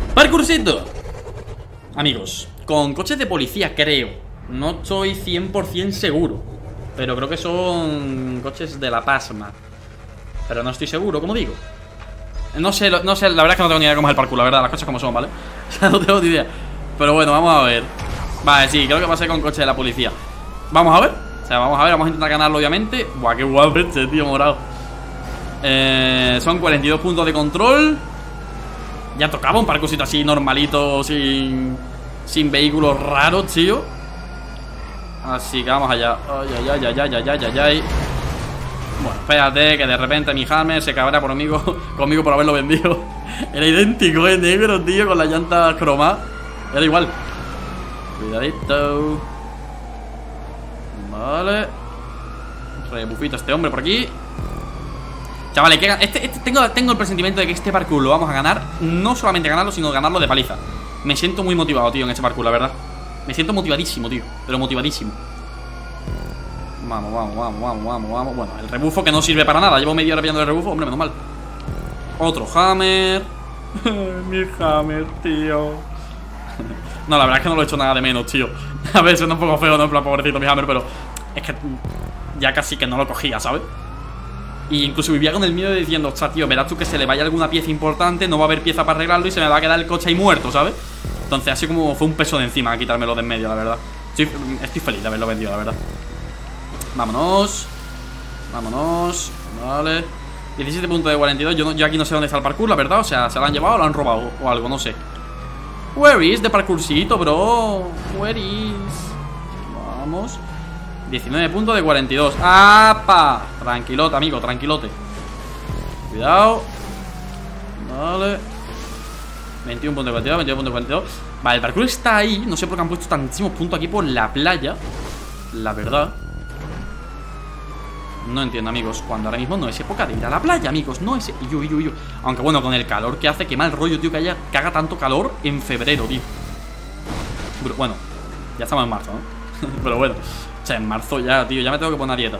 Parkourcito. Amigos, con coches de policía creo. No estoy 100% seguro, pero creo que son coches de la Pasma. Pero no estoy seguro, como digo. No sé, la verdad es que no tengo ni idea de cómo es el parkour, la verdad, las cosas como son, ¿vale? O sea, no tengo ni idea. Pero bueno, vamos a ver. Vale, sí, creo que pasé con coche de la policía. Vamos a ver. O sea, vamos a ver, vamos a intentar ganarlo, obviamente. Buah, qué guapo este, tío, morado. Son 42 puntos de control. Ya tocaba un parkourcito así normalito, sin vehículos raros, tío. Así que vamos allá. Ay, ay, ay, ay, ay, ay, ay, ay. Bueno, espérate, que de repente mi Hammer se cabrea conmigo por haberlo vendido. Era idéntico, negro, tío, con la llanta croma. Era igual. Cuidadito. Vale. Rebufito a este hombre por aquí. Chavales, tengo el presentimiento de que este parkour lo vamos a ganar. No solamente ganarlo, sino ganarlo de paliza. Me siento muy motivado, tío, en este parkour, la verdad. Me siento motivadísimo, tío. Pero motivadísimo. Vamos, vamos, vamos, vamos, vamos, vamos. Bueno, el rebufo que no sirve para nada. Llevo media hora pillando el rebufo, hombre, menos mal. Otro Hammer. Mi Hammer, tío. No, la verdad es que no lo he hecho nada de menos, tío. A ver, suena un poco feo, ¿no? En plan, pobrecito mi Hammer, pero es que ya casi que no lo cogía, ¿sabes? Y incluso vivía con el miedo de diciendo, ostras, tío, verás tú que se le vaya alguna pieza importante, no va a haber pieza para arreglarlo y se me va a quedar el coche ahí muerto, ¿sabes? Entonces así como fue un peso de encima a quitármelo de en medio, la verdad. Estoy feliz de haberlo vendido, la verdad. Vámonos. Vámonos. Vale. 17 puntos de 42. Yo aquí no sé dónde está el parkour, la verdad. O sea, se lo han llevado o lo han robado o algo, no sé. Where is the parkourcito, bro? Where is? Vamos. 19 puntos de 42. ¡Apa! Tranquilote, amigo, tranquilote. Cuidado. Vale. 21 puntos de 42, 22 puntos de 42. Vale, el parkour está ahí. No sé por qué han puesto tantísimos puntos aquí por la playa. La verdad. No entiendo, amigos, cuando ahora mismo no es época de ir a la playa, amigos. No es... Aunque bueno, con el calor que hace, qué mal rollo, tío, que haga tanto calor en febrero, tío. Bueno, ya estamos en marzo, ¿no? Pero bueno, o sea, en marzo ya, tío, ya me tengo que poner a dieta.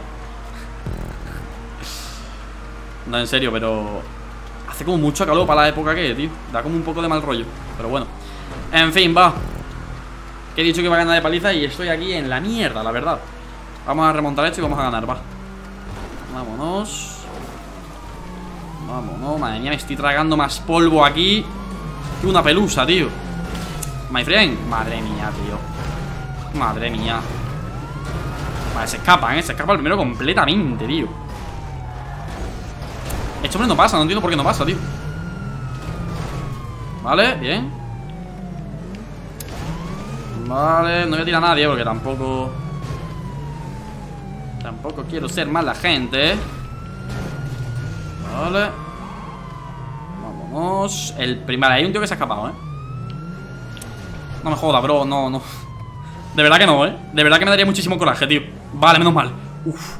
No, en serio, pero hace como mucho calor para la época que, tío. Da como un poco de mal rollo, pero bueno. En fin, va. Que he dicho que iba a ganar de paliza y estoy aquí en la mierda, la verdad. Vamos a remontar esto y vamos a ganar, va. Vámonos. Vámonos, madre mía, me estoy tragando más polvo aquí que una pelusa, tío. My friend. Madre mía, tío. Madre mía. Vale, se escapa el primero completamente, tío. Este hombre no pasa, no entiendo por qué no pasa, tío. Vale, bien. Vale, no voy a tirar a nadie porque tampoco quiero ser mala gente, ¿eh? Vale. Vámonos. Vale, hay un tío que se ha escapado, ¿eh? No me joda, bro, no. De verdad que no, ¿eh? De verdad que me daría muchísimo coraje, tío. Vale, menos mal. Uf.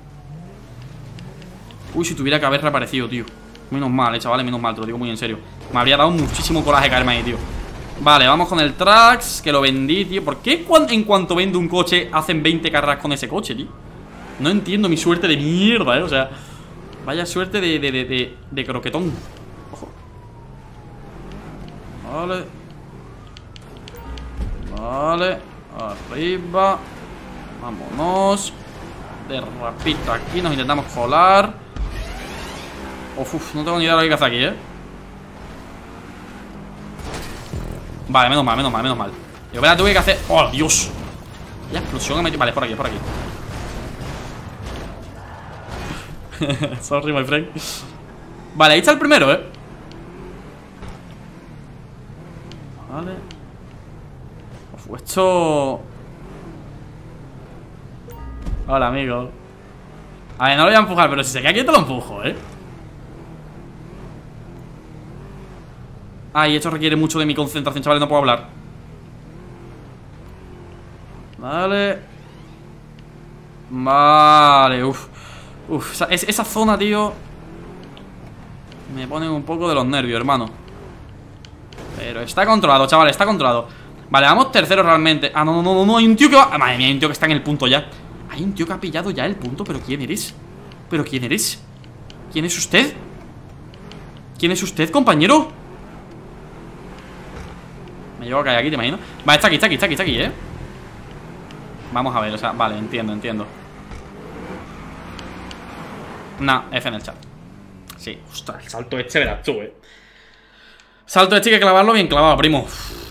Uy, si tuviera que haber reaparecido, tío. Menos mal, chavales, menos mal, te lo digo muy en serio. Me habría dado muchísimo coraje caerme ahí, tío. Vale, vamos con el Trax, que lo vendí, tío. ¿Por qué en cuanto vendo un coche hacen 20 carreras con ese coche, tío? No entiendo mi suerte de mierda, o sea, vaya suerte de croquetón. Ojo. Vale. Vale. Arriba. Vámonos. De rapidito aquí, nos intentamos colar. Uf, no tengo ni idea de lo que hay que hacer aquí, ¿eh? Vale, menos mal, menos mal, menos mal. Yo verá, tuve que hacer... ¡Oh, Dios! La explosión ha metido... Vale, por aquí, por aquí. Sorry, my friend. Vale, ahí está el primero, ¿eh? Vale. Uf, esto... Hola, amigo. A ver, no lo voy a empujar, pero si se queda quieto lo empujo, ¿eh? Ay, esto requiere mucho de mi concentración, chavales, no puedo hablar. Vale. Vale, uff. Uf, esa zona, tío, me pone un poco de los nervios, hermano. Pero está controlado, chavales, está controlado. Vale, vamos tercero realmente. Ah, no, hay un tío que va... Madre mía, hay un tío que está en el punto ya. Hay un tío que ha pillado ya el punto, pero ¿quién eres? ¿Pero quién eres? ¿Quién es usted? ¿Quién es usted, compañero? Me llevo a caer aquí, te imagino. Vale, está aquí, está aquí, está aquí, está aquí, Vamos a ver, o sea, vale, entiendo. Nah, F en el chat. Sí, ostras, el salto este verás tú, Salto este hay que clavarlo bien clavado, primo.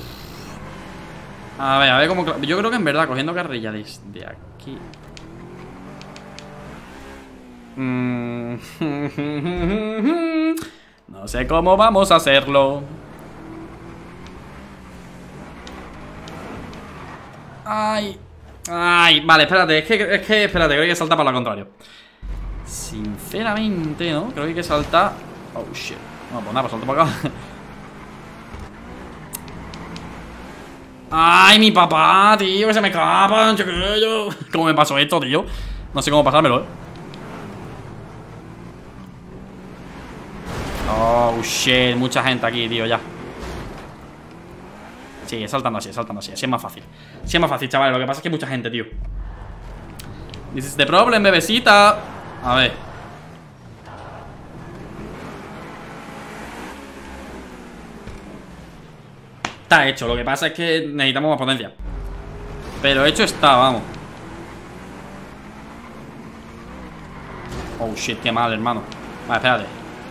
A ver cómo... Yo creo que en verdad, cogiendo carrilla desde aquí... No sé cómo vamos a hacerlo. Ay, vale, espérate, es que espérate, creo que hay que saltar para lo contrario. Sinceramente, ¿no? Creo que hay que saltar. Oh, shit. No, pues nada, pues salto para acá. Ay, mi papá, tío, que se me escapan, chiquillo. ¿Cómo me pasó esto, tío? No sé cómo pasármelo, Oh, shit, mucha gente aquí, tío, ya. Sí, saltando así, así es más fácil. Sí, es más fácil, chavales, lo que pasa es que hay mucha gente, tío. This is the problem, bebecita. A ver. Está hecho, lo que pasa es que necesitamos más potencia. Pero hecho está, vamos. Oh, shit, qué mal, hermano. Vale, espérate.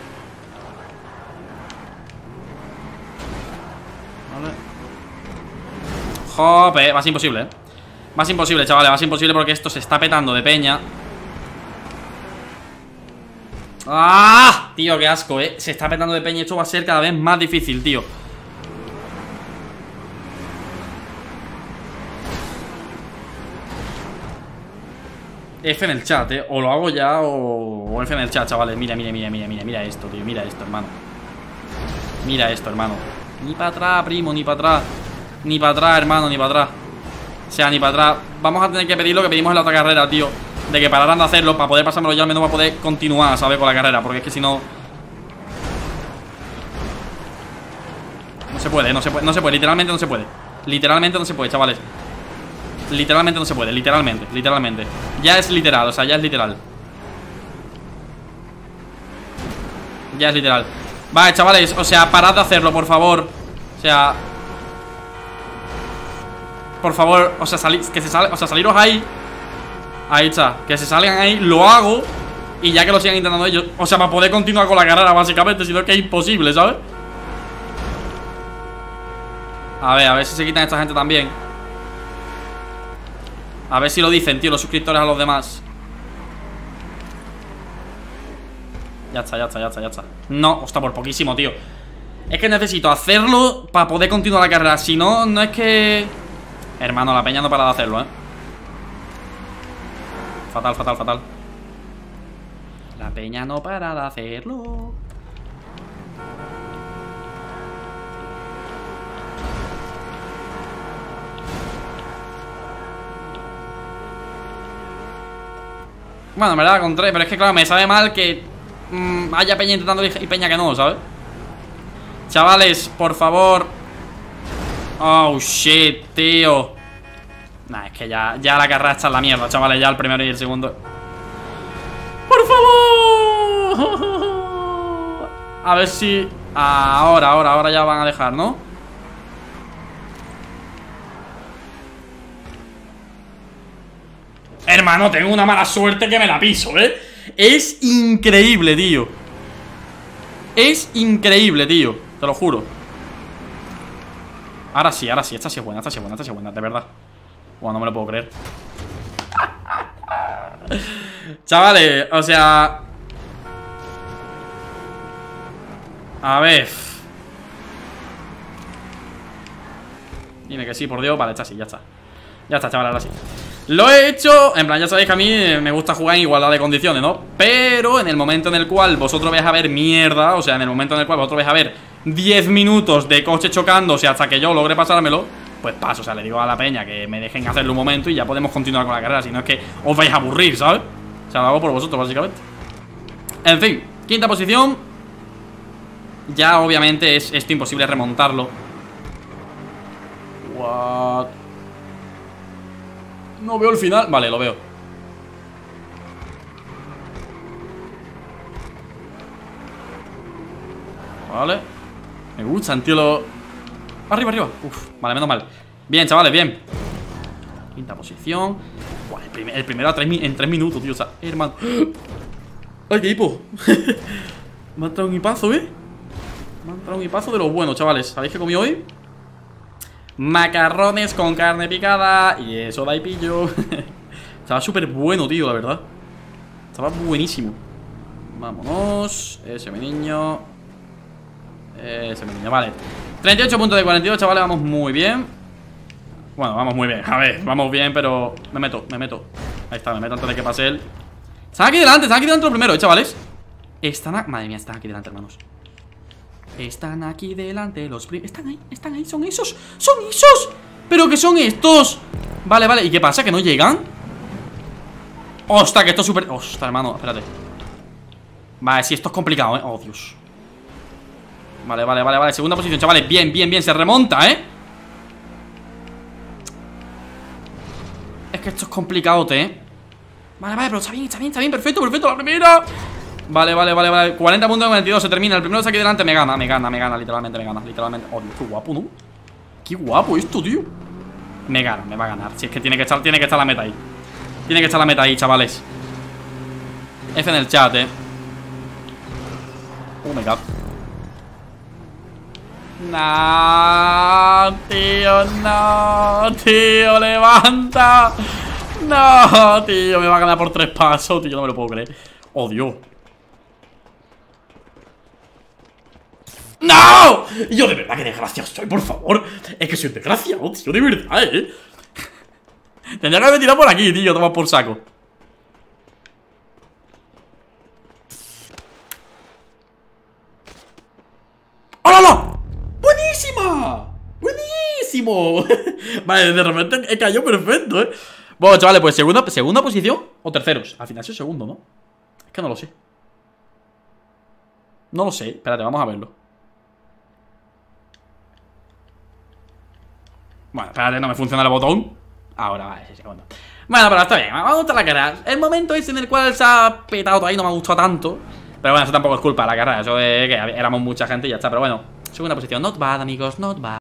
Vale. Jope, va a ser imposible, Va a ser imposible, chavales, va a ser imposible porque esto se está petando de peña. ¡Ah! Tío, qué asco, se está petando de peña. Esto va a ser cada vez más difícil, tío. F en el chat, O lo hago ya o F en el chat, chavales. Mira esto, tío. Mira esto, hermano. Mira esto, hermano. Ni para atrás, primo, ni para atrás. Ni para atrás, hermano, ni para atrás. O sea, ni para atrás. Vamos a tener que pedir lo que pedimos en la otra carrera, tío. De que pararan de hacerlo para poder pasármelo yo, al menos para poder continuar, ¿sabes? Con la carrera, porque es que si no... No se puede, literalmente no se puede. Literalmente no se puede, chavales. Literalmente no se puede, literalmente. Ya es literal, o sea, ya es literal. Ya es literal. Vale, chavales, o sea, parad de hacerlo, por favor. O sea... Por favor, o sea, saliros ahí. Ahí está, que se salgan ahí, lo hago. Y ya que lo sigan intentando ellos. O sea, para poder continuar con la carrera, básicamente. Si no es que es imposible, ¿sabes? A ver si se quitan esta gente también. A ver si lo dicen, tío, los suscriptores a los demás. Ya está. No, hostia, por poquísimo, tío. Es que necesito hacerlo para poder continuar la carrera. Si no, no es que... Hermano, la peña no para de hacerlo, Fatal. La peña no para de hacerlo. Bueno, en verdad con 3, pero es que claro, me sabe mal que haya peña intentando y peña que no, ¿sabes? Chavales, por favor. Oh, shit, tío. Nah, es que ya la carrera está en la mierda, chavales. Ya el primero y el segundo. ¡Por favor! A ver si... Ahora ya van a dejar, ¿no? Hermano, tengo una mala suerte que me la piso, Es increíble, tío. Es increíble, tío. Te lo juro. Ahora sí, esta sí es buena, de verdad. Bueno, no me lo puedo creer. Chavales, o sea... A ver. Dime que sí, por Dios. Vale, esta sí, ya está. Ya está, chavales, ahora sí. Lo he hecho, en plan, ya sabéis que a mí me gusta jugar en igualdad de condiciones, ¿no? Pero en el momento en el cual vosotros vais a ver mierda, o sea, en el momento en el cual vosotros vais a ver 10 minutos de coche chocándose hasta que yo logre pasármelo, pues paso, o sea, le digo a la peña que me dejen hacerlo un momento y ya podemos continuar con la carrera, si no es que os vais a aburrir, ¿sabes? O sea, lo hago por vosotros, básicamente. En fin, quinta posición. Ya, obviamente, es esto imposible remontarlo. What? No veo el final. Vale, lo veo. Vale. Me gustan, tío, Arriba, arriba. Uf, vale, menos mal. Bien, chavales, bien. Quinta posición. Buah, el primero en 3 minutos, tío. O sea, hermano. ¡Ay, qué hipo! Me ha entrado un hipazo, ¿eh? Me ha entrado un hipazo de los buenos, chavales. ¿Sabéis qué comí hoy? Macarrones con carne picada. Y eso da hipillo. Estaba súper bueno, tío, la verdad. Estaba buenísimo. Vámonos. Ese mi niño. Ese mi niño, vale. 38 puntos de 42, chavales, vamos muy bien. Bueno, vamos muy bien, a ver, vamos bien, pero me meto. Ahí está, me meto antes de que pase él. Están aquí delante los primeros, chavales. Madre mía, están aquí delante, hermanos. Están aquí delante los primeros. Están ahí, son esos. ¿Pero qué son estos? Vale, vale, ¿y qué pasa? ¿Que no llegan? Ostras, que esto es súper... Ostras, hermano, espérate. Vale, sí, esto es complicado, oh, Dios. Vale, segunda posición, chavales, bien, se remonta, Es que esto es complicado, Vale, pero está bien, perfecto, la primera. Vale, 40 puntos de 42, se termina. El primero de aquí delante me gana, literalmente me gana. Oh, Dios, qué guapo, ¿no? Qué guapo esto, tío. Me gana, me va a ganar. Si es que tiene que estar la meta ahí. Tiene que estar la meta ahí, chavales. F en el chat, Oh my god. No, tío, levanta. No, tío, me va a ganar por 3 pasos, tío, no me lo puedo creer. Oh, Dios. ¡No! Yo de verdad que desgraciado soy, por favor. Es que soy un desgraciado, tío, de verdad, Tendría que haberme tirado por aquí, tío, toma por saco. ¡Hola! ¡Buenísima! ¡Buenísimo! Vale, de repente cayó perfecto, Bueno, chavales, pues segunda posición o terceros. Al final soy segundo, ¿no? Es que no lo sé. No lo sé, espérate, vamos a verlo. Bueno, espérate, no me funciona el botón. Ahora, vale, sí, segundo. Bueno, pero está bien, me gusta la carrera. El momento ese en el cual se ha petado todo ahí no me ha gustado tanto. Pero bueno, eso tampoco es culpa de la carrera. Eso de que éramos mucha gente y ya está. Pero bueno, segunda posición, not bad, amigos, not bad.